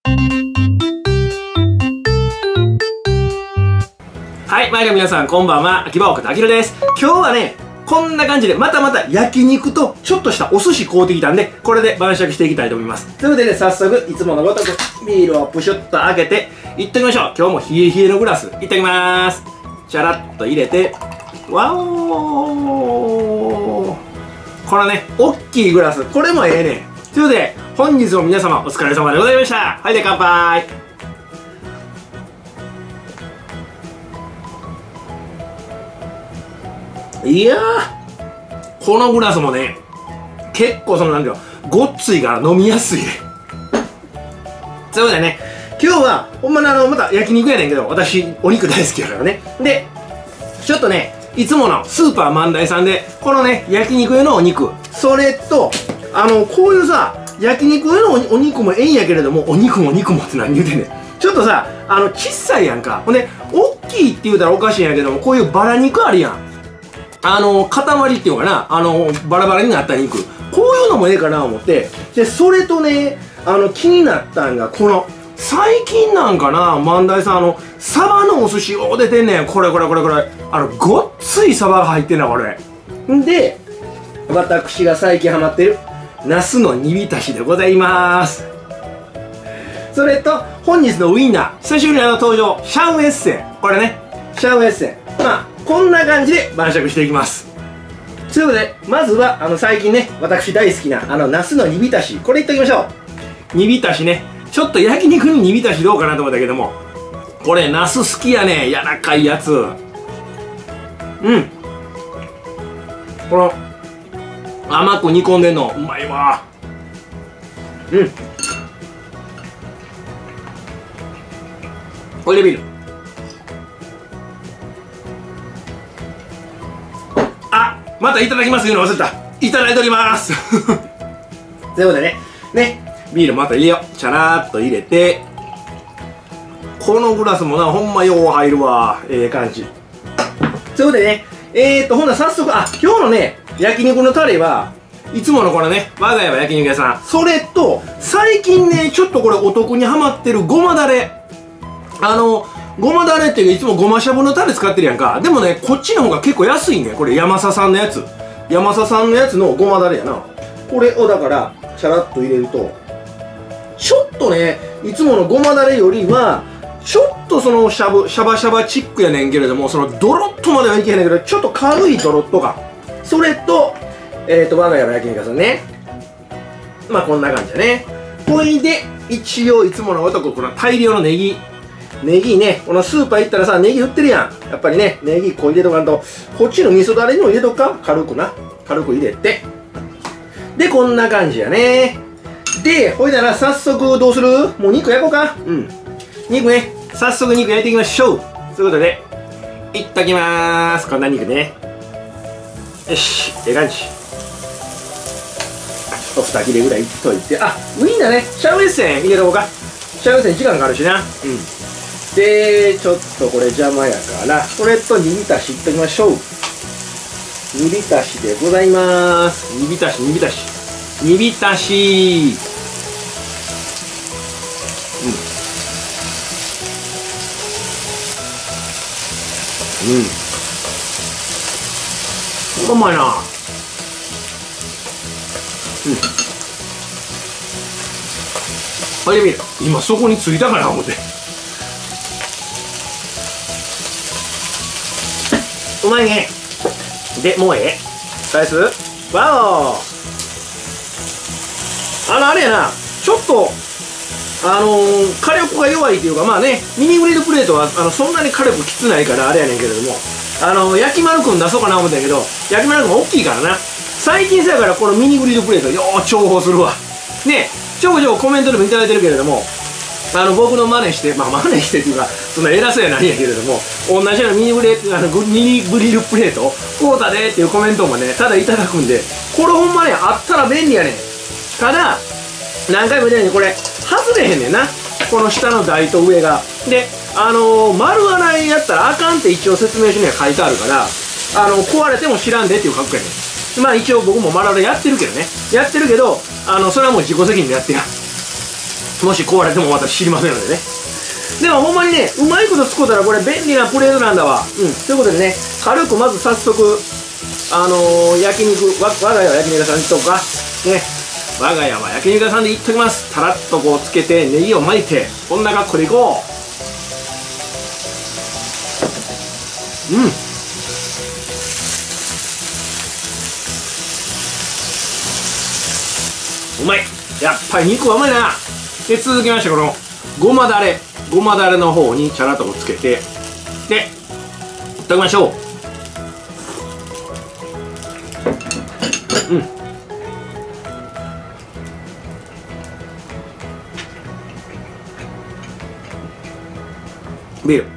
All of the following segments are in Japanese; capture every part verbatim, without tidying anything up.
はい、前の皆さんこんばんは、秋葉岡田明です。今日はね、こんな感じでまたまた焼肉とちょっとしたお寿司買うてきたんで、これで晩酌していきたいと思います。ということでね、早速いつものごとくビールをプシュッと開けていってみましょう。今日も冷え冷えのグラスいってきまーす。チャラッと入れて、わおー、このね、おっきいグラス、これもええねん。ということで本日も皆様お疲れ様でございました。はい、で乾杯。いやー、このグラスもね、結構そのなんていうの、ごっついから飲みやすいね。そういうことでね、今日はほんまにあのまた焼肉やねんけど、私お肉大好きやからね。でちょっとね、いつものスーパー万代さんでこのね、焼肉用のお肉、それとあのこういうさ、焼肉用のお肉もええんやけれども、お肉もお肉もって何言うてんねん。ちょっとさ、あの小さいやんか。ほんで大きいって言うたらおかしいんやけども、こういうバラ肉あるやん。あの塊っていうかな、あのバラバラになった肉、こういうのもええかな思って、でそれとね、あの気になったんが、この最近なんかな、万代さん、あのサバのお寿司を出てんねん。これこれこれこれ、あのごっついサバが入ってんなこれ。んで私が最近ハマってるナスの煮浸しでございます。それと本日のウインナー、久しぶりにあの登場、シャウエッセン、これね、シャウエッセン、まあこんな感じで晩酌していきます。ということで、まずはあの最近ね、私大好きなあのナスの煮浸し、これいっておきましょう。煮浸しね、ちょっと焼肉に煮浸しどうかなと思ったけども、これナス好きやね、柔らかいやつ。うん、この甘く煮込んでんのうまいわ。うん、これでビール。またいただきます言うの忘れた。いただいておりますということでね、ね、ビールまた入れよう。チャラーっと入れて、このグラスもな、ほんまよう入るわ。ええ感じ。ということでね、えーっと、ほんなら早速、あ、今日のね、焼肉のタレはいつものこのね、我が家は焼肉屋さん、それと最近ね、ちょっとこれお得にハマってるごまだれ。あのごまだれっていうか、いつもごましゃぶのタレ使ってるやんか。でもね、こっちの方が結構安いね。これ山佐さんのやつ、山佐さんのやつのごまだれやな。これをだからチャラッと入れると、ちょっとね、いつものごまだれよりはちょっとそのしゃぶシャバシャバチックやねんけれども、そのドロッとまではいけへんねんけど、ちょっと軽いドロッと感。それとえっ、ー、と我が家の焼肉屋さんね、まあこんな感じだね。ほいで一応いつもの男、この大量のネギ、ネギね、このスーパー行ったらさ、ネギ売ってるやん。やっぱりね、ネギこう入れとかんと、こっちの味噌だれにも入れとくか、軽くな。軽く入れて。で、こんな感じやね。で、ほいだら早速どうする？もう肉焼こうか。うん。肉ね、早速肉焼いていきましょう。ということで、いっときまーす。こんな肉ね。よし、ええ感じ。ちょっとに切れぐらいいっといて、あ、ウインナーね、シャウエッセン入れとこうか。シャウエッセン時間かかるしな。うん。で、ちょっとこれ邪魔やから、これと煮浸しいっときましょう。煮浸しでございます。煮浸し、煮浸し。煮浸し。うん。うん。うまいな。うん。これ見る。今そこについたかな思って。うまいね。で、もうええ返す。わお。あのあれやな、ちょっとあのー、火力が弱いというか、まあね、ミニグリルプレートはあのそんなに火力きつないからあれやねんけれども、あのー、焼き丸くん出そうかな思ったんやけど、焼き丸くん大きいからな。最近さやからこのミニグリルプレートよう重宝するわね。ちょこちょこコメントでもいただいてるけれども、あの僕の真似して、まあ真似してっていうか、そんな偉そうやないんやけれども、同じようなミニグリあのミニグリルプレートこうだでっていうコメントもね、ただいただくんで、これほんまね、あったら便利やねん。ただ何回も言ったようにこれ外れへんねんな、この下の台と上が。で、あのー、丸洗いやったらあかんって一応説明書には書いてあるから、あのー、壊れても知らんでっていう格好やねん。まあ一応僕も丸洗いやってるけどね、やってるけど、あのそれはもう自己責任でやってや。 もし壊れても私知りませんのでね。でもほんまにね、うまいこと使うたらこれ便利なプレートなんだわ。うん。ということでね、軽くまず早速、あのー、焼肉、わ、我が家は焼肉屋さんとか、ね、我が家は焼肉屋さんでいっときます。たらっとこうつけて、ネギを巻いて、こんな格好でいこう。うん。うまい。やっぱり肉はうまいな。で、続きまして、この、ごまだれ。ごまだれの方にチャラっとつけて、で、いただきましょう。うん。ビール。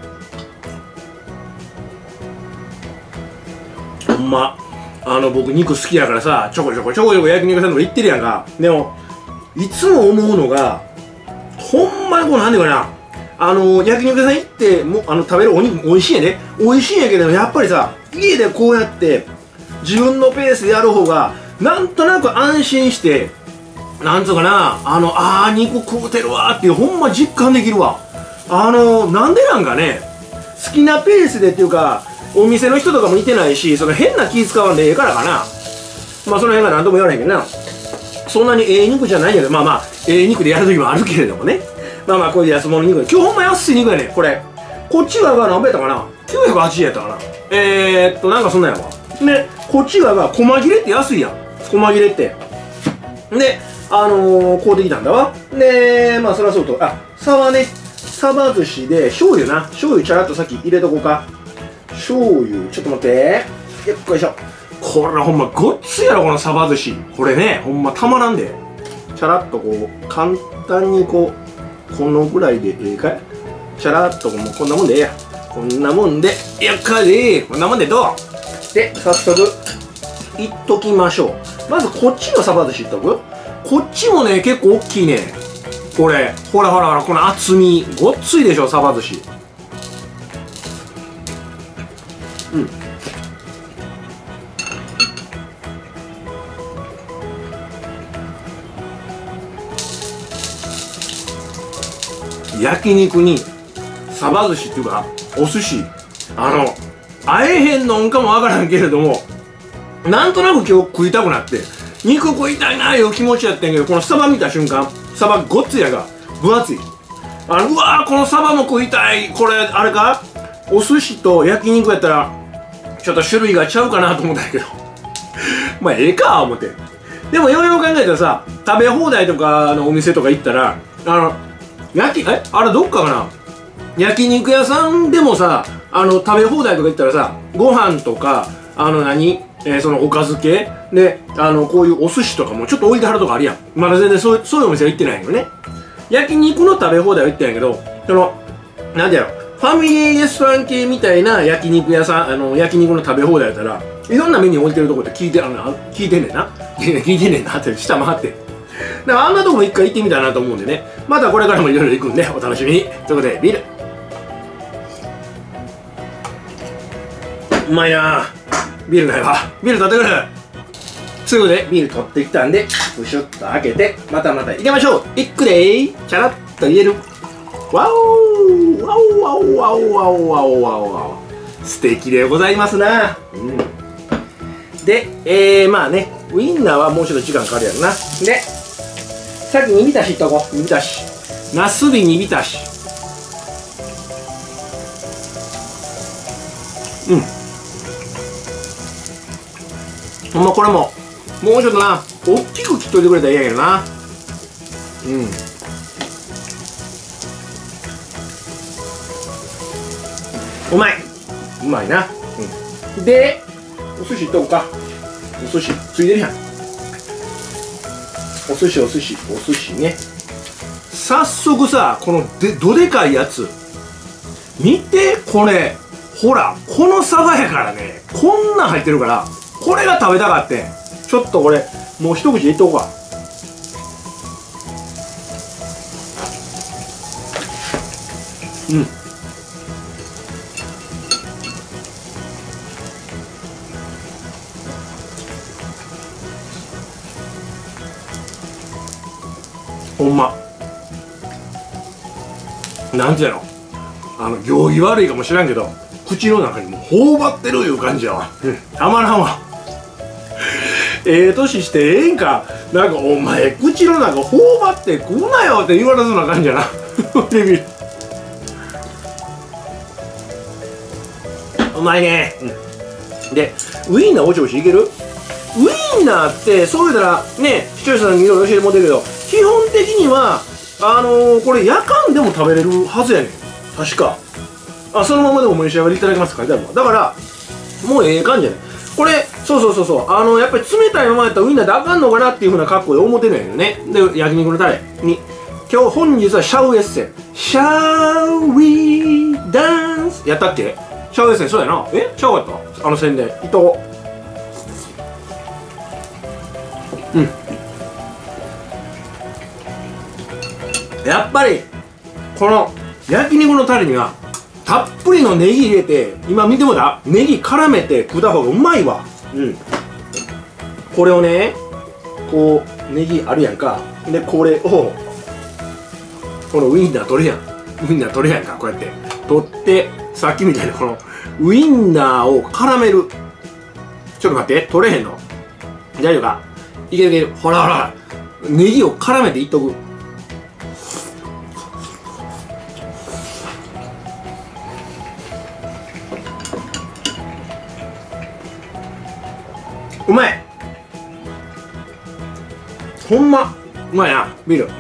ほんま、あの、僕肉好きやからさ、ちょこちょこちょこちょこ焼肉屋さんとか行ってるやんか。でも、いつも思うのが、ほんまにこうなんでかな。あの焼肉屋さん行ってもあの食べるお肉美味しいんやね。美味しいんやけど、やっぱりさ、家でこうやって自分のペースでやる方がなんとなく安心して、なんつうかな、あのあー肉食うてるわーっていうほんま実感できるわ。あのなんでなんかね、好きなペースでっていうか、お店の人とかもいてないし、その変な気使わんでええからかな。まあその辺が何とも言われへんけどな。そんなにええ肉じゃないんやけど、まあまあええ肉でやる時もあるけれどもね。まあまあこういう安物肉で、今日ほんま安い肉やね。これこっち側が何倍やったかな、きゅうひゃくはちじゅうえんやったかな。えー、っとなんかそんなんやわ。でこっち側が細切れって安いやん、細切れって。であのー、買うてきたんだわ。でまあそりゃそうと、あサバね、サバ寿司で醤油な、醤油ちゃらっとさっき入れとこうか。醤油ちょっと待って、よっこいしょ。これほんまごっついやろこのサバ寿司。これねほんまたまらんで。チャラっとこう簡単にこうこのぐらいでええかい。チャラっともうこんなもんでええや。こんなもんでやっかりこんなもんでどうで、早速いっときましょう。まずこっちのサバ寿司いっとく。こっちもね結構大きいね。これほらほらほら、この厚みごっついでしょサバ寿司。うん。焼肉にサバ寿司っていうかお寿司、あの会えへんのんかもわからんけれども、なんとなく今日食いたくなって肉食いたいなーいう気持ちやってんけど、このサバ見た瞬間、サバごっついやが分厚い。あのうわーこのサバも食いたい。これあれか、お寿司と焼肉やったらちょっと種類がちゃうかなと思ったんやけどまあええか思って。でもようよう考えたらさ、食べ放題とかのお店とか行ったら、あの焼きえあれどっかかな、焼肉屋さんでもさ、あの食べ放題とか行ったらさ、ご飯とかあの何、えー、そのおかず系で、あのこういうお寿司とかもちょっと置いてはるとかあるやん。まだ全然そうそういうお店は行ってないけどね。焼肉の食べ放題は行ってないけど、そのなんだろう、ファミリーレストラン系みたいな焼肉屋さん、あの焼肉の食べ放題やったらいろんなメニュー置いてるとこって聞いてあの聞いてんねんな聞いてんねんなって下回って、だからあんなとこも一回行ってみたいなと思うんでね。またこれからもいろいろ行くんでお楽しみに。ということでビールうまいな。ビールないわ。ビール取ってくる。ということでビール取ってきたんでプシュッと開けてまたまた入れましょう。いくでーチャラッと入れる。わおわおわおわおわおわおわおわお、素敵でございますな。うんで、えー、まあね、ウインナーはもうちょっと時間かかるやろな。でさっき煮浸しいっとこう。煮浸しなすび煮浸し。うん、ほんまこれももうちょっとな大きく切っといてくれたらいいんやけどな。うんうまいうまいな。うん、でお寿司いっとこうか。お寿司ついでるやん。お寿司お寿司お寿司ね。早速さ、このでどでかいやつ見て、これほらこのサバやからね、こんなん入ってるから、これが食べたかって。ちょっとこれもう一口いっとこうか。うんほんまなんていうの、あの行儀悪いかもしらんけど、口の中にもう頬張ってるいう感じやわ。うん、たまらんわ。ええ年してええんか。なんかお前口の中頬張って食うなよって言われそうな感じやな。で見る。うまいね。うん、でウインナーおちおちいける？ウインナーってそう言うたらね、視聴者さんにいろいろ教えてもらってるけど、基本的にはあのー、これ夜間でも食べれるはずやねん確か。あ、そのままでもお召し上がりいただけますって書いてあるわ。だからもうええ感じやねんこれ。そうそうそうそう、あのやっぱり冷たいままやったらウインナーであかんのかなっていうふうな格好で思ってるんやけどね。で焼肉のタレに今日本日はシャウエッセン、シャウィーダンスやったっけ？シャウエッセンそうやな。えちゃうかった？あの宣伝伊藤。うんやっぱりこの焼肉のタレにはたっぷりのネギ入れて、今見てもだネギ絡めて食った方がうまいわ。うんこれをね、こうネギあるやんか。でこれをこのウインナー取るやん、ウインナー取るやんか。こうやって取ってさっきみたいにこのウインナーを絡める。ちょっと待って、取れへんの大丈夫か？いけるいける。ほらほらネギを絡めていっとく。うまい、ほんまうまいなビー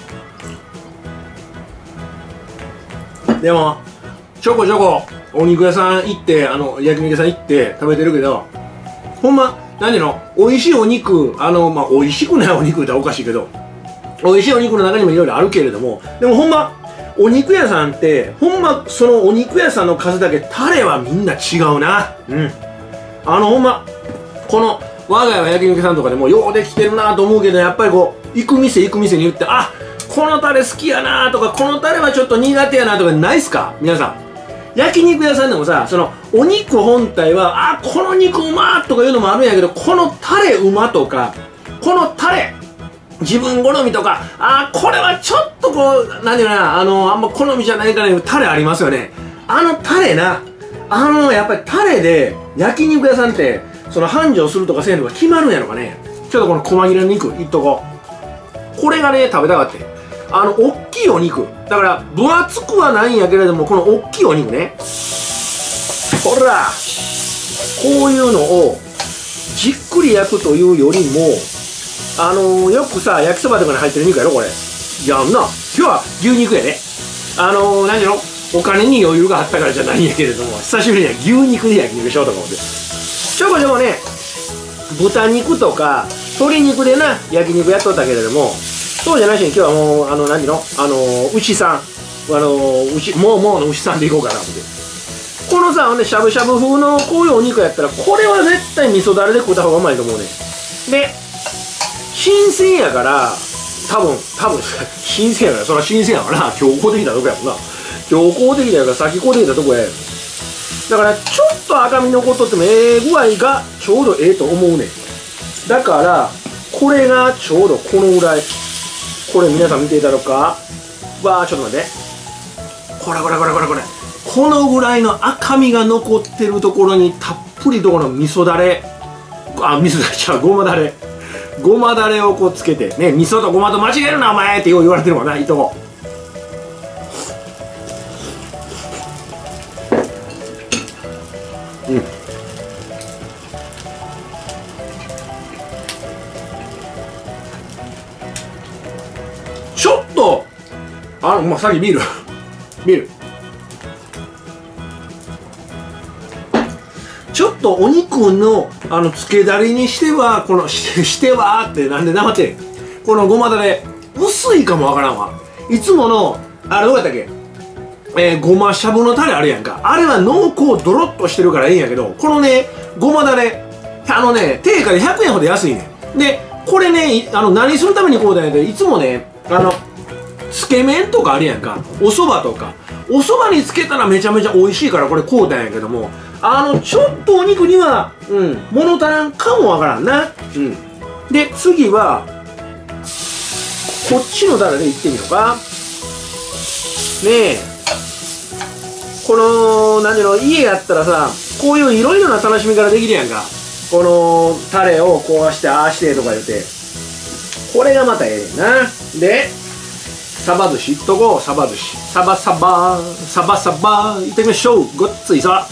ル。でもちょこちょこお肉屋さん行って、あの焼肉屋さん行って食べてるけど、ほんま何の美味しいお肉、あのまあ美味しくないお肉言ったらおかしいけど、美味しいお肉の中にもいろいろあるけれども、でもほんまお肉屋さんってほんまそのお肉屋さんの数だけタレはみんな違うな。うんあのほんまこの我が家は焼肉屋さんとかでもようできてるなと思うけど、やっぱりこう行く店行く店に言って、あこのタレ好きやなとか、このタレはちょっと苦手やなとかないっすか皆さん。焼肉屋さんでもさ、そのお肉本体はあこの肉うまーとかいうのもあるんやけど、このタレうまとか、このタレ自分好みとか、あこれはちょっとこうなんていうかな、あのあんま好みじゃないからいうタレありますよね。あのタレな、あのやっぱりタレで焼肉屋さんってその繁盛するとかせんとか決まるんやろかね。ちょっとこの細切れの肉いっとこう。これがね食べたかって、あの大きいお肉だから分厚くはないんやけれども、この大きいお肉ね、ほらこういうのをじっくり焼くというよりも、あのー、よくさ焼きそばとかに入ってる肉やろこれ。いやんな、今日は牛肉やね。あのー、何やろ、お金に余裕があったからじゃないんやけれども、久しぶりには牛肉で焼肉しようとか思って、ちょこちょこね豚肉とか鶏肉でな焼肉やっとったけれども、そうじゃないしに今日はもうあの何のあのー、牛さん、あのー、牛もうもうの牛さんでいこうかな思って、このさほんでしゃぶしゃぶ風のこういうお肉やったら、これは絶対味噌だれで食った方がうまいと思うね。で新鮮やから多分多分新鮮やからそれは新鮮やからな、今日買うてきたとこやもんな。今日買うてきたやから先買うてきたとこや。だからちょっと赤身残っとってもええ具合がちょうどええと思うねん。だからこれがちょうどこのぐらい、これ皆さん見ていただろうか。わーちょっと待って、これこれこれこれこれこのぐらいの赤身が残ってるところにたっぷりとこの味噌だれ、あ味噌だれちゃうごまだれ、ごまだれをこうつけてね、味噌とごまと間違えるなお前ってよう言われてるもんな。いいとこうんちょっとあまあさっきビールビールちょっとお肉のあのつけだれにしてはこのしてしてはってなんで黙ってん、このごまだれ薄いかもわからんわ。いつものあれどうやったっけ、えー、ごましゃぶのタレあるやんか、あれは濃厚ドロッとしてるからいいんやけど、このねごまだれあのね定価でひゃくえんほど安いねん。でこれねあの何するためにこうだよっていつもね、あのつけ麺とかあるやんか、お蕎麦とかお蕎麦につけたらめちゃめちゃ美味しいからこれこうだんやけども、あのちょっとお肉にはうん物足らんかもわからんな。うんで次はこっちのタレでいってみようか。 えこの何ていうの家やったらさこういういろいろな楽しみ方できるやんか。このタレをこうしてああしてとか言ってこれがまたええねんな。でサバ寿司いっとこう。サバ寿司サバサバサバサバいってみましょう。ごっついさ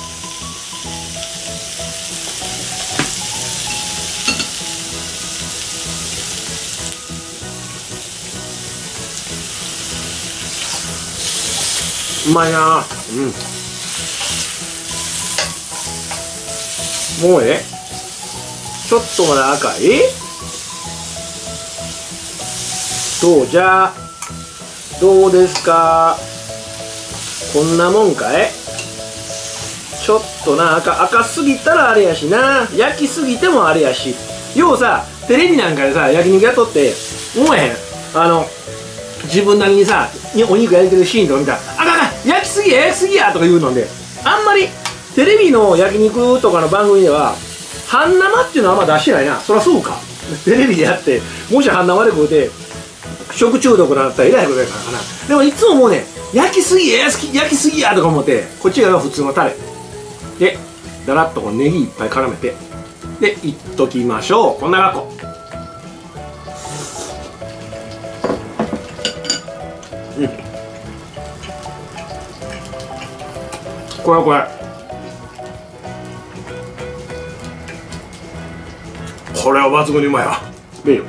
うまいな。うんもうえちょっとまだ赤いどうじゃどうですか。こんなもんかい。ちょっとな赤赤すぎたらあれやしな焼きすぎてもあれやし。ようさテレビなんかでさ焼肉やっとって思えへん。あの自分なりにさお肉焼いてるシーンとか見たら「あかんあかん焼きすぎや焼きすぎや」とか言うのであんまりテレビの焼肉とかの番組では半生っていうのはあんま出してないな。そりゃそうかテレビでやってもし半生で食うて食中毒になったらえらいことやからかな。でもいつももうね焼きすぎや焼き焼きすぎやとか思ってこっちが普通のタレでだらっとこうネギいっぱい絡めてでいっときましょう。こんな格好。うんこれこれこれは抜群にうまいわ。ビール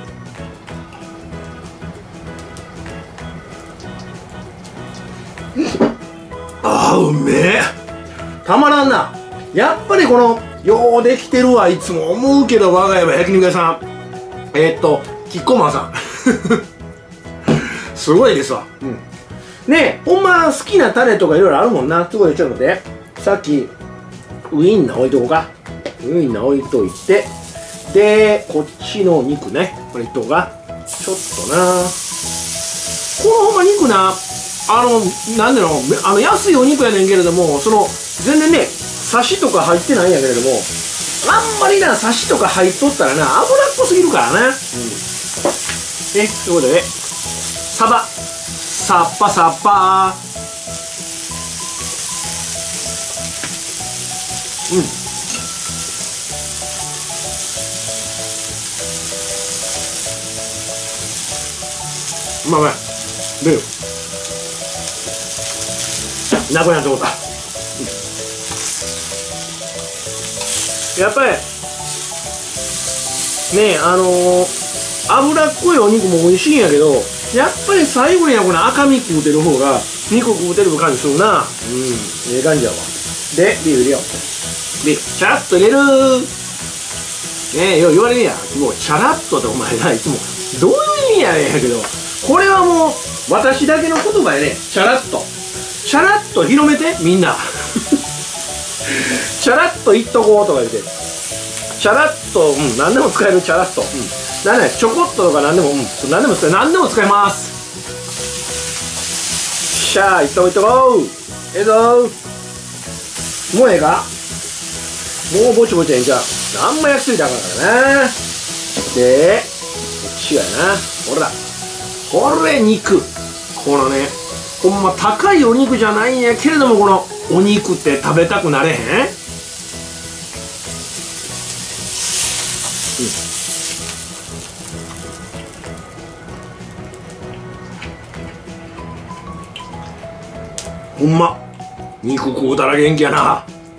あーうめえたまらんな。やっぱりこのようできてるわいつも思うけど我が家は焼肉屋さんえー、っとキッコーマンさんすごいですわ。うんねえほんま好きなタレとかいろいろあるもんな。すごいちょっと待ってさっきウインナー置いとこうか。ウインナー置いといてでこっちの肉ねこれいっとこうか。ちょっとなこのほんま肉なあのなんだろうあの安いお肉やねんけれどもその全然ねサシとか入ってないんやけれどもあんまりなサシとか入っとったらな脂っこすぎるからな。うん、えということでサバサッパサッパーうんうまいうまい出るなくなってもうた、うん、やっぱりねえあのー、脂っこいお肉も美味しいんやけどやっぱり最後にはこの赤身食うてる方が肉食うてる感じするな。うんええ感じやわ。でビール入れよう。ビールチャラッと入れるねえよう言われるやんもうチャラッとってお前ないつもどういう意味やねんやけどこれはもう私だけの言葉やね。チャラッとチャラッと広めてみんなチャラッと言っとこうとか言ってチャラッとうん何でも使えるチャラッとうんなんだちょこっととか何でもうん何でも使え何でも使えます。しゃあいっとこいっとこうええぞーもうええかもうぼちぼちええんちゃうあんま焼きすぎたらあかんからな。でこっちやなほらこれ肉このねほんま高いお肉じゃないんやけれどもこのお肉って食べたくなれへん、うん、ほんま肉食うたら元気やな。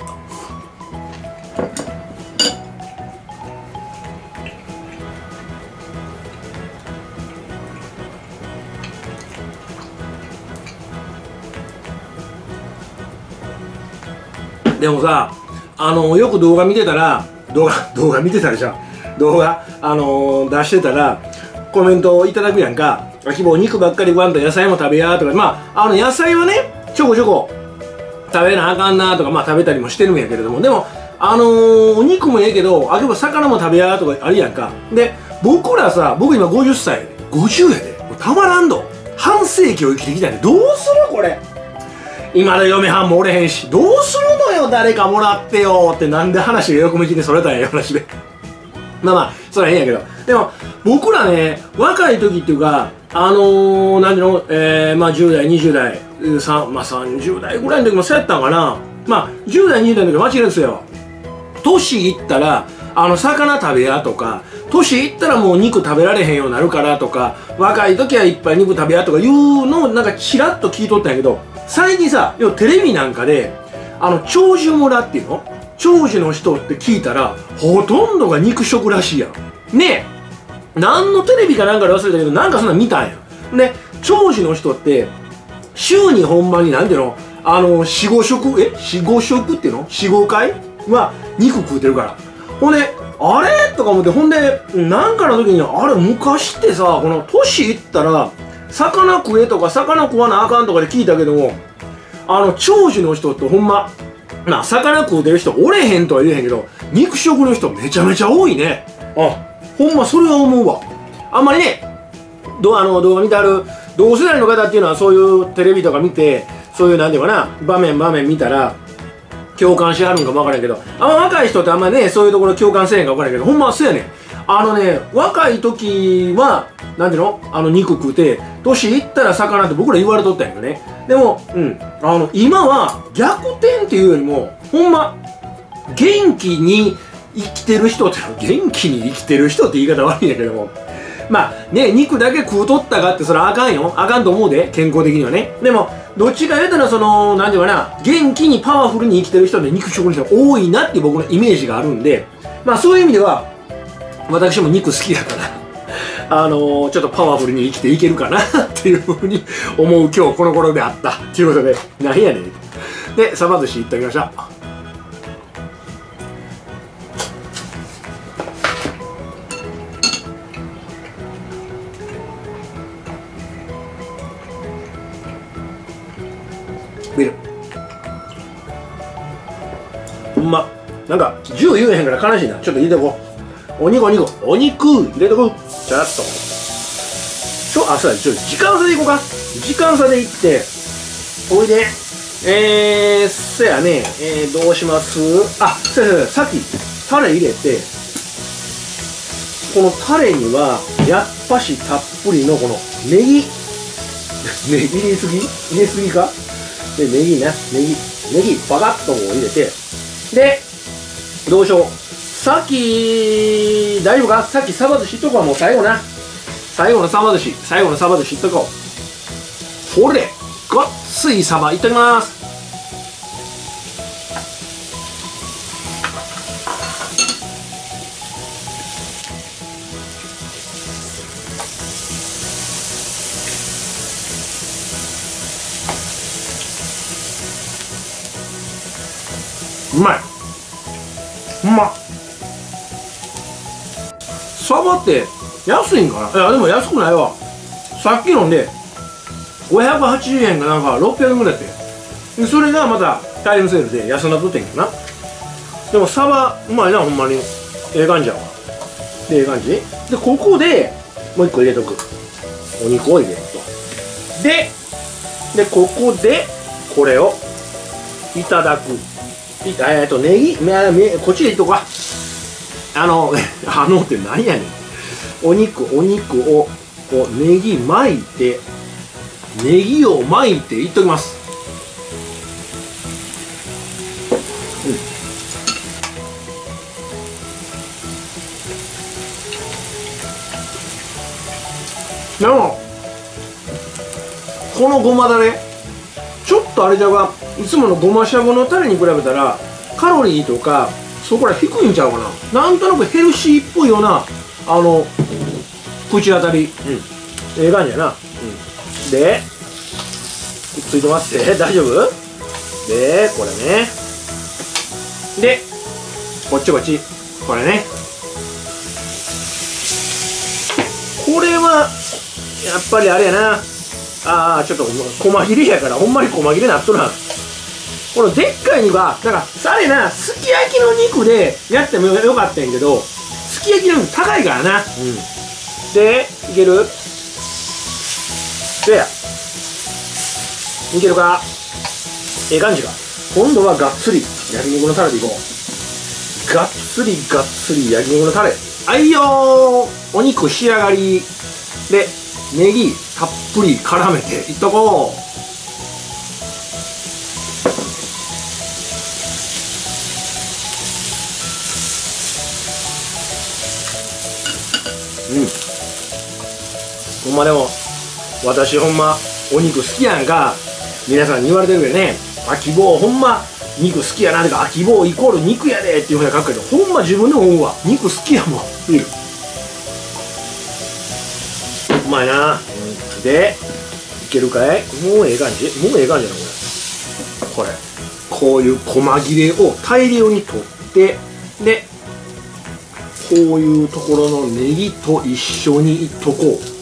でもさあのよく動画見てたら動画動画見てたらじゃん動画あのー、出してたらコメントをいただくやんか。あきぼう肉ばっかり食わんと野菜も食べやとかまああの野菜はねちょこちょこ食べなあかんなとかまあ食べたりもしてるんやけれどもでもあのー、お肉もええけどあけば魚も食べやとかあるやんか。で僕らさ僕今ごじゅっさいやでごじゅうやでもうたまらんど半世紀を生きてきたんでどうするこれ今の嫁はんもおれへんしどうするのよ誰かもらってよってなんで話が横向きにそれたんや話でまあまあそれはいいんやけどでも僕らね若い時っていうかあのー、なんていうの、えー、まあじゅう代、にじゅう代、さまあさんじゅう代ぐらいの時もそうやったんかな。まあじゅう代、にじゅう代の時は間違いですよ。年いったら、あの、魚食べやとか、年いったらもう肉食べられへんようになるからとか、若い時はいっぱい肉食べやとかいうのをなんかちらっと聞いとったんやけど、最近さ、要はテレビなんかで、あの、長寿村っていうの長寿の人って聞いたら、ほとんどが肉食らしいやん。ねえ。何のテレビかなんかで忘れたけど、なんかそんなん見たんや。で、長寿の人って、週にほんまになんていうのあの、よん、ご食、え ?よん、ご食っていうの ?よん、ご回は肉食うてるから。ほんで、あれとか思って、ほんで、なんかの時に、あれ、昔ってさ、この年いったら、魚食えとか、魚食わなあかんとかで聞いたけども、あの、長寿の人ってほんま、まあ、魚食うてる人おれへんとは言えへんけど、肉食の人めちゃめちゃ多いね。あ、ほんまそれは思うわ。あんまりね、どあの動画見てある同世代の方っていうのはそういうテレビとか見て、そういうなんていうかな、場面場面見たら、共感しはるんかもわからんけど、あんま若い人ってあんまね、そういうところ共感せえへんかわからんけど、ほんまそうやねん。あのね、若い時は、なんていうのあの肉食うて、年いったら魚って僕ら言われとったんやけどね。でも、うん、あの、今は逆転っていうよりも、ほんま、元気に生きてる人って、元気に生きてる人って言い方悪いんやけども、まあね、肉だけ食うとったかってそれはあかんよ。あかんと思うで、健康的にはね。でも、どっちか言うたらその、なんていうかな、元気にパワフルに生きてる人で肉食の人が多いなっていう僕のイメージがあるんで、まあそういう意味では、私も肉好きだから、あのー、ちょっとパワフルに生きていけるかなっていうふうに思う今日この頃であった。ということで、なんやねん。で、サバ寿司いってきました。ビールほんまなんかじゅう言えへんから悲しいな。ちょっと入れておこう。お肉お肉お肉入れてこう。ちゃらっとちょあそうだちょ時間差でいこうか。時間差でいっておいでえーそやねえー、どうします。あそうやそうやさっきタレ入れて、このタレにはやっぱしたっぷりのこのネギネギ入れすぎ入れすぎかで、ネギね、ネギ、ネギ、バカッとこう入れて、で、どうしよう。さっき、大丈夫かさっきサバ寿司いっとこう。もう最後な。最後のサバ寿司、最後のサバ寿司いっとこう。ほれ、ごっついサバいっときます。うまい。ほんまサバって安いんかな。いやでも安くないわ。さっきのんでごひゃくはちじゅうえんかなんかろっぴゃくえんぐらいやってで、それがまたタイムセールで安なっとってんけどな。でもサバうまいな。ほんまにええ感じやわ。でええ感じで、ここでもう一個入れとく。お肉を入れると。ででここでこれをいただく。えっと、ネギ、こっちでいっとこか。あの、あのって何やねん。お肉、お肉を、こう、ネギ巻いて、ネギを巻いていっときます。うん。でも、このごまだれ、ちょっとあれじゃが、いつものごましゃぶのタレに比べたらカロリーとかそこら低いんちゃうかな。なんとなくヘルシーっぽいようなあの口当たり、うん、ええ感じやな、うん、でついてますって大丈夫でこれねでこっちこっちこれねこれはやっぱりあれやなああちょっと細切れやからほんまに細切れなっとるな。このでっかい肉はだからあれなすき焼きの肉でやってもよかったんやけどすき焼きの肉高いからな、うん、でいけるでいけるかええ感じか。今度はがっつり焼肉のタレでいこう。がっつりがっつり焼肉のタレはいよー。お肉仕上がりでネギたっぷり絡めていっとこう。うん、ほんまでも私ほんまお肉好きやんか。皆さんに言われてるけどね、あきぼうほんま肉好きやなとか、あきぼうイコール肉やでっていうふうに書くけど、ほんま自分でも思うわ。肉好きやもん。ビールうまいな、うん、でいけるかい。もうええ感じ、もうええ感じやなこれ。これこういう細切れを大量に取って、でこういうところのネギと一緒にいっとこう。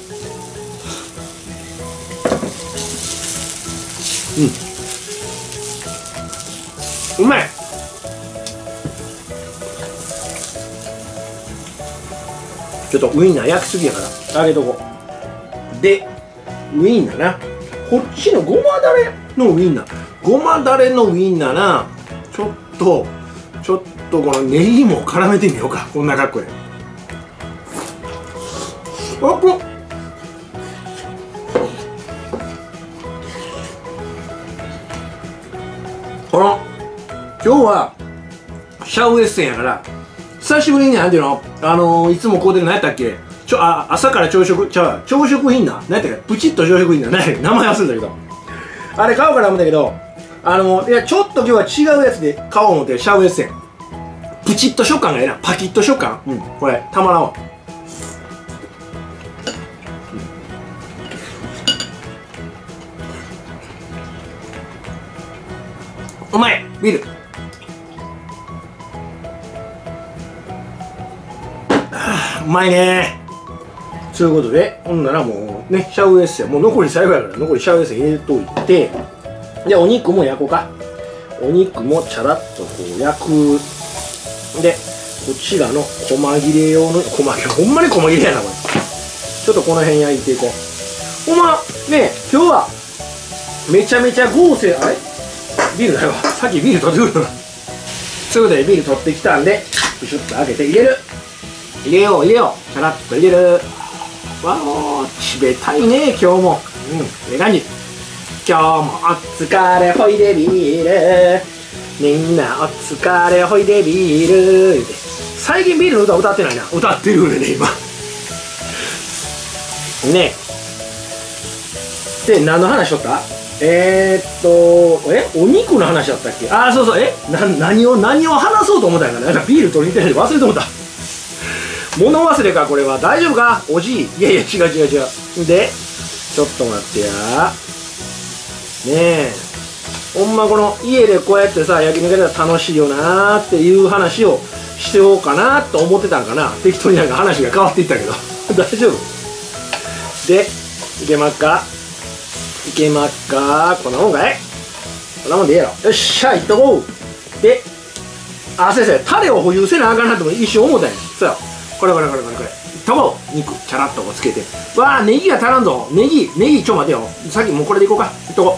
うん、うまい。ちょっとウインナー焼きすぎやから揚げとこう。でウインナーな、こっちのごまだれのウインナー、ごまだれのウインナーな、ちょっとちょっとこのネギも絡めてみようか。こんな格好であっここの今日はシャウエッセンやから久しぶりになんていうの、あのー、いつもこうで何やったっけ、ちょあ朝から朝食ちゃう朝食品な、何やったっけ、プチッと朝食品な、何やっけ名前忘れたけど、あれ買おうかな思ったけど、あのー、いやちょっと今日は違うやつで買おう思って、シャウエッセンプチッと食感がええな、パキッと食感、うん、これたまらんわ。うまい。ビールうまいね。ということで、ほんならもうね、シャウエッセンもう残り最後やから、残りシャウエッセン入れといて、でお肉も焼こうか。お肉もチャラッとこう焼く。でこちらの細切れ用の細切れ、ほんまに細切れやなこれ。ちょっとこの辺焼いていこう。ほんまね、今日はめちゃめちゃ豪勢。あれビールだよ、さっきビール取ってくるな。ということでビール取ってきたんで、プシュッと開けて入れる。入れよう入れよう、チャラッと入れる。わお、ちべたいね今日も。うん、ええ感じ。今日もお疲れほいでビール、みんなお疲れほいでビール。最近ビールの歌歌ってないな。歌ってるよね今ねで何の話しとった。えー、っとえお肉の話だったっけ。ああそうそう、えな何を何を話そうと思ったんやから、ビール取りに行ってないで忘れてもった。物忘れかこれは。大丈夫かおじい。いやいや違う違う違う。でちょっと待ってやねえ、ほんまこの家でこうやってさ焼肉やったら楽しいよなーっていう話をしておうかなと思ってたんかな。適当になんか話が変わっていったけど大丈夫でいけまっかいけまっか。こんなもんかい。こんなもんでええやろ。よっしゃいっとこう。であ先生タレを保有せなあかんなとも一瞬思ったんや。そうやこれこれこれこれこれとこ肉チャラッとこうつけて。わあネギが足らんぞ。ネギネギちょ待てよ、さっきもうこれでいこうか。いっとこ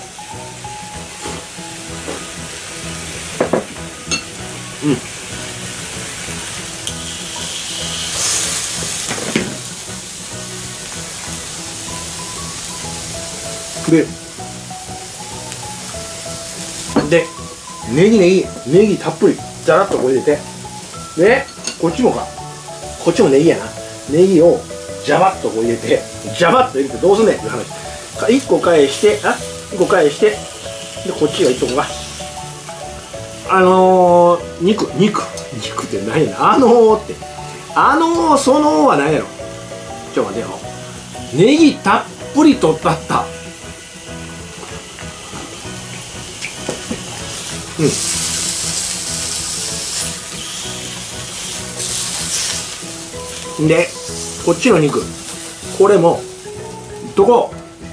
う。うんででネギネギネギたっぷりザラッとこう入れて、でこっちもか、こっちもネギやな。ネギをジャバッとこう入れて、ジャバッと入れてどうすんねんっていう話。いっこ返して、あいっこ返して、でこっちがいっとこがあのー、肉肉肉って何やな、あのーってあのー、そのーは何やろ。ちょっと待てよ、ネギたっぷりとったった。うんでこっちの肉これもどこ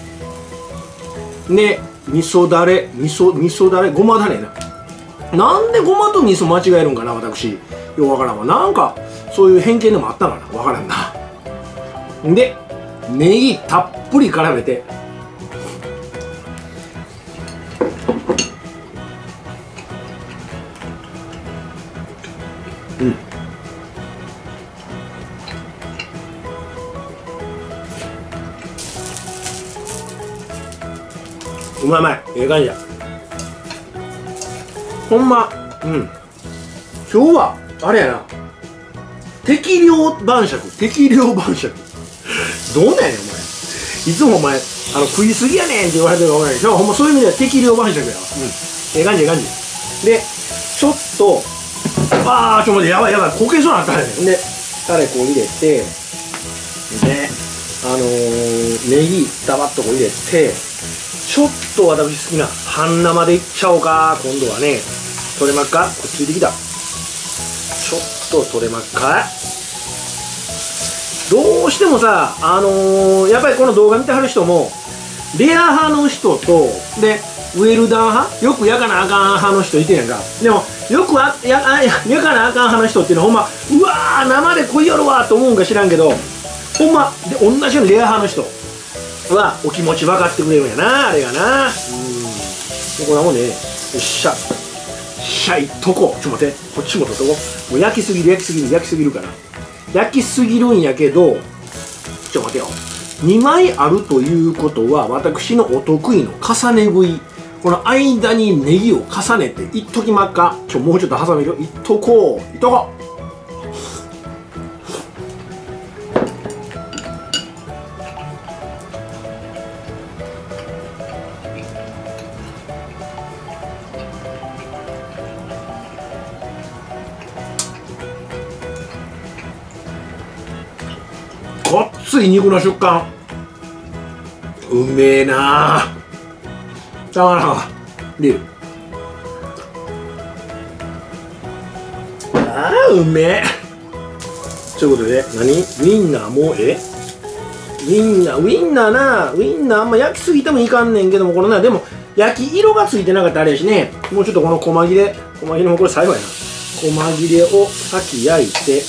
で味噌だれ味噌味噌だれごまだれな。なんでごまと味噌間違えるんかな私。ようわからんわ。なんかそういう偏見でもあったかな、わからんな。でネギたっぷり絡めて、うんまいうまい、ええ感じや。ほんま、うん、今日はあれやな、適量晩酌、適量晩酌どんなんやねんお前、いつもお前あの食いすぎやねんって言われてるか分からないけど、ほんまそういう意味では適量晩酌やわ。うん、ええ感じええ感じで、ちょっと、あーちょっと待って、やばいやばい、こけそうになったんやねん。でタレこう入れて、であのー、ネギダバッとこう入れて、ちょっと私好きな半生でいっちゃおうか。今度はね、取れまっか、こっついてきた。ちょっと取れまっか。どうしてもさ、あのー、やっぱりこの動画見てはる人もレア派の人とでウェルダン派、よく焼かなあかん派の人いてんやんか。でもよくあやあ焼かなあかん派の人っていうのはほんま、うわー生で来いよるわと思うんか知らんけど、ほんまで同じようにレア派の人はお気持ち分かってくれるんやな、あれがな。うん、こんなもんね。よっしゃしゃいっとこう。ちょっと待って、こっちもとっとこう。もう焼きすぎる焼きすぎる焼きすぎるから焼きすぎるんやけど、ちょっと待てよ、にまいあるということは私のお得意の重ね食い、この間にネギを重ねていっときまっか。ちょもうちょっと挟めるよ、いっとこういっとこう。ごっつい肉の食感、うめえなあ。たまらんわ。ビール、ああうめえ。ということで、何ウインナーもうえウインナーウインナーな、ウインナーあんま焼きすぎてもいかんねんけども、このな、でも焼き色がついてなかったらあれやしね、もうちょっとこの細切れ細切れもこれ最後やな、細切れを先焼いて、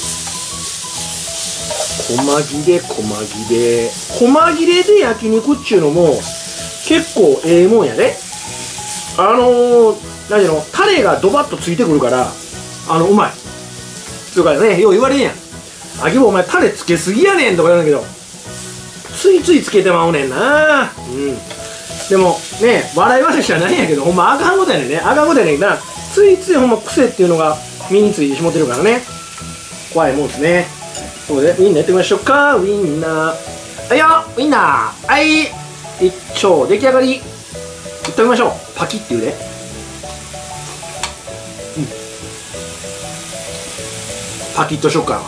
細切れ細切れ細切れで焼肉っちゅうのも結構ええもんやで。あのー、何ていうの、タレがドバッとついてくるから、あのうまい。それからね、よう言われんやん、あきぼお前タレつけすぎやねんとか言うんだけど、ついついつけてまうねんな。うん、でもね、笑い話じゃないんやけど、ほんまあかんことやねんね、あかんことやねんな。ついついほんま癖っていうのが身についてしもてるからね、怖いもんですね。そうで、ウインナーやってみましょうか。ウインナー、はいよ、ウインナー、はい、一丁出来上がり。いってみましょう。パキッていうで、うん、パキッと食感は、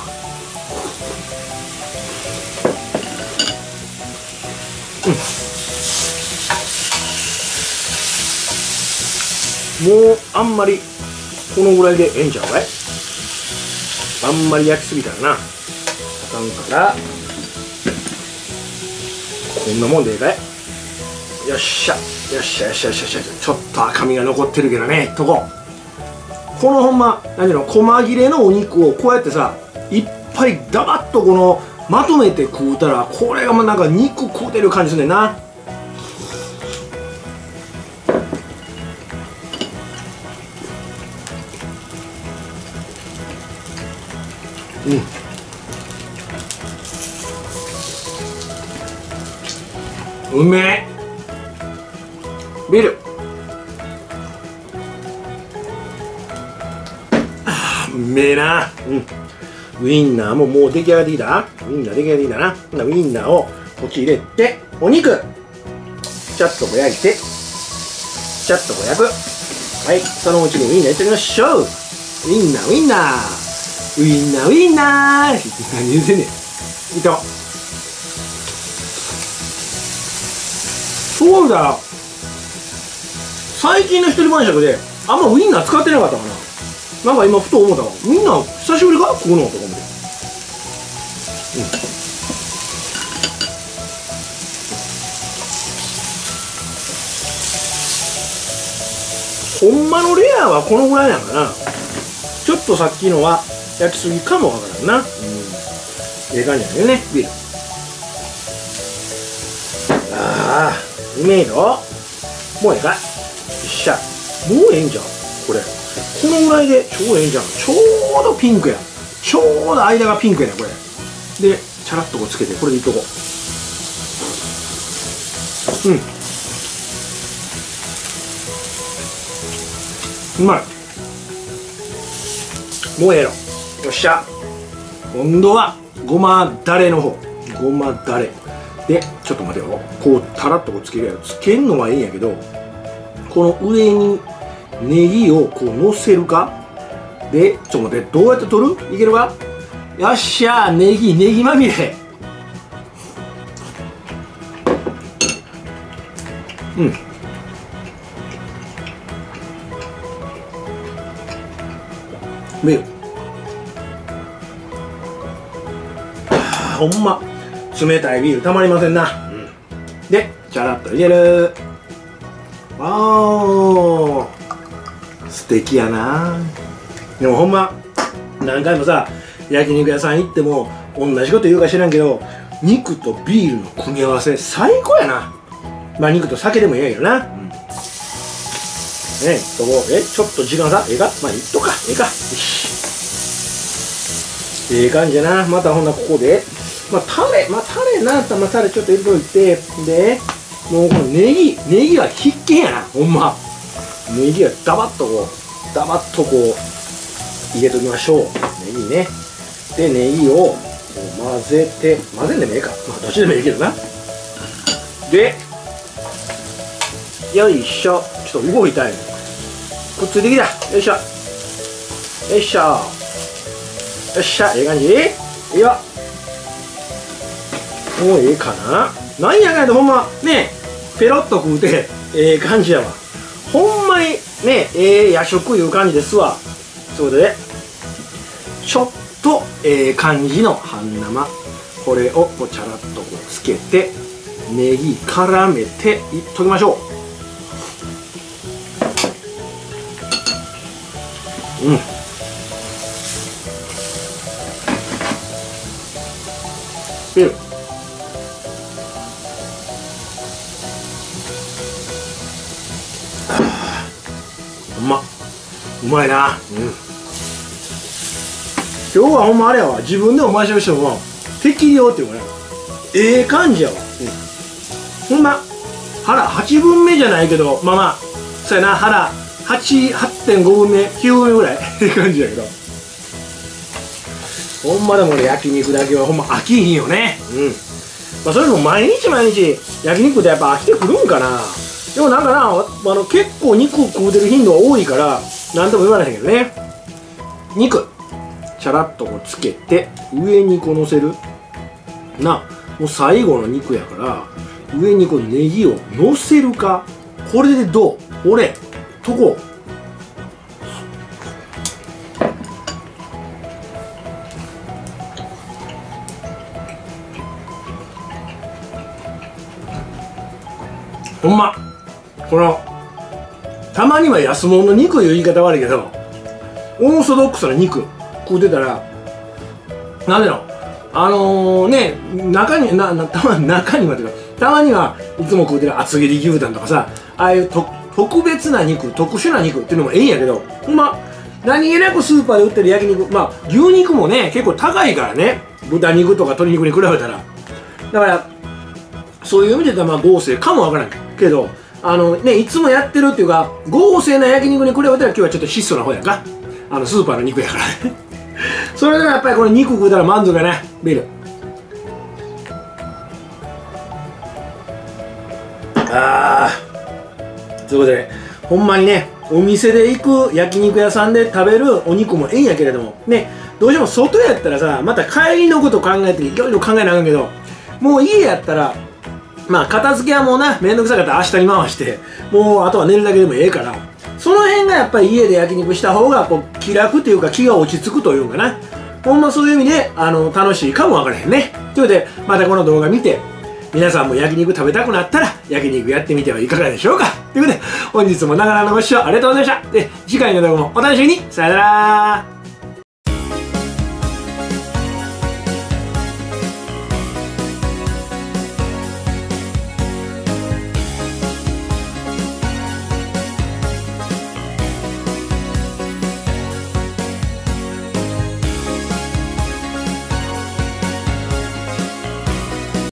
うん、もうあんまりこのぐらいでええんちゃうかい。あんまり焼きすぎたらなあかんから、こんなもんでええかい。よっしゃよっしゃよっしゃよっしゃよっしゃ、ちょっと赤みが残ってるけどね、いっとこう。このほんま何ていうの、細切れのお肉をこうやってさ、いっぱいダバッとこのまとめて食うたら、これがまあなんか肉食うてる感じするねんな。うん、うめえ。ビール、あーうめえな。うん、ウインナーももう出来上がってきた。ウインナー出来上がってきたな。ほなウインナーをこっち入れて、お肉ちょっとこう焼いて、ちょっとこう焼く。はい、そのうちにウインナーやってみましょう。ウインナーウインナーウインナーウインナー何言うてんねん。いとそうだ、最近の一人晩酌であんまウインナー使ってなかったかな。なんか今ふと思ったわ、ウインナー久しぶりか食うのとか思って、うん、ほんまのレアはこのぐらいなんかな。ちょっとさっきのは焼きすぎかもわからんな。うん、ええ感じだよね。ビール、ああうめえぞ。もうええか、よっしゃ、もうええんじゃんこれ。このぐらいでちょうどええんじゃん。ちょうどピンクや、ちょうど間がピンクやねこれで。チャラッとこうつけて、これでいっとこう。うん、 うまい。もうええの。よっしゃ。今度はごまだれの方。ごまだれで、ちょっと待てよ。こうたらっとこうつけるやろ。つけんのはいいんやけど、この上にネギをこうのせるか。で、ちょっと待って、どうやって取る？いけるか？よっしゃー、ネギネギまみれ。うん。見る。ほんま冷たいビールたまりませんな、うん、でチャラッと入れる。あー素敵やな。でもほんま何回もさ焼肉屋さん行っても同じこと言うか知らんけど、肉とビールの組み合わせ最高やな。まあ肉と酒でもええけどな、うん、ねえそこえちょっと時間さええか、まあいっとかええか、よしええ感じやな。またほんなここでまあタレ、まあタレなったらまあタレちょっと入れといて、でもうこのネギネギは必見やな。ほんまネギはダバッとこうダバッとこう入れときましょう。ネギね。でネギを混ぜて、混ぜんでもええか、まあどっちでもいいけどな。でよいしょ、ちょっと動いたいのくっついてきた。よいしょよいしょよっしゃ、ええ感じ。いいよ。もうええかな。なんやかんやとほんまねペロッと食うてええ感じやわ。ほんまにねええ夜食いう感じですわ。そうでちょっとええ感じの半生、これをこうチャラッとこうつけてネギ絡めていっときましょう。うん。ビール。ほんまうまいな。うん。今日はほんまあれやわ、自分でも回しましても適量っていうかね、ええ感じやわ。うん、ほんま腹はちぶんめじゃないけど、まあまあそうやな、腹はち、はってんごぶんめきゅうぶんめぐらいって感じやけど、ほんまでも俺焼肉だけはほんま飽きひんよね。うん。まあそれでも毎日毎日焼肉ってやっぱ飽きてくるんかな。でもなんかな、あの結構肉食うてる頻度が多いからなんとも言わないけどね。肉チャラッとこうつけて上にこうのせるな。もう最後の肉やから上にこうネギをのせるか。これでどう？俺とこほんまこのたまには安物の肉いう言い方悪いけど、オーソドックスな肉食うてたらなんでのあのー、ね中にななたまに中にはというかたまにはいつも食うてる厚切り牛タンとかさ、ああいうと特別な肉特殊な肉っていうのもええんやけど、ほんま何気なくスーパーで売ってる焼肉、まあ牛肉もね結構高いからね、豚肉とか鶏肉に比べたら。だからそういう意味で言ったらまあ合成かもわからんけど、あのねいつもやってるっていうか合成な焼肉に比べたら今日はちょっと質素な方やんか、あのスーパーの肉やからねそれでもやっぱりこの肉食うたら満足やね。ビール。あー、ということでほんまにねお店で行く焼肉屋さんで食べるお肉もええんやけれどもね、どうしても外やったらさまた帰りのこと考えていろいろ考えなあかんけど、もう家やったらまあ片付けはもうなめんどくさかったら明日に回してもうあとは寝るだけでもええから、その辺がやっぱり家で焼肉した方がこう気楽というか気が落ち着くというかな、ほんまそういう意味であの楽しいかもわからへんね。ということでまたこの動画見て皆さんも焼肉食べたくなったら焼肉やってみてはいかがでしょうか。ということで本日も長々のご視聴ありがとうございました。で次回の動画もお楽しみに。さよなら。